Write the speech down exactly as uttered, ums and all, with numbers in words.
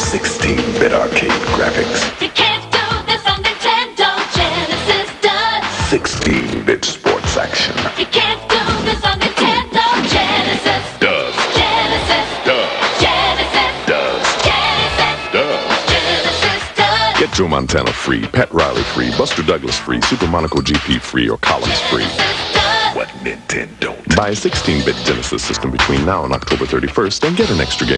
sixteen-bit arcade graphics. You can't do this on Nintendo. Genesis does. sixteen-bit sports action. You can't do this on Nintendo. Genesis Does. Genesis Does. Genesis Does. Genesis Does. Genesis does. Get Joe Montana free, Pat Riley free, Buster Douglas free, Super Monaco G P free, or Collins free. Genesis does. What Nintendo? Buy a sixteen-bit Genesis system between now and October thirty-first and get an extra game.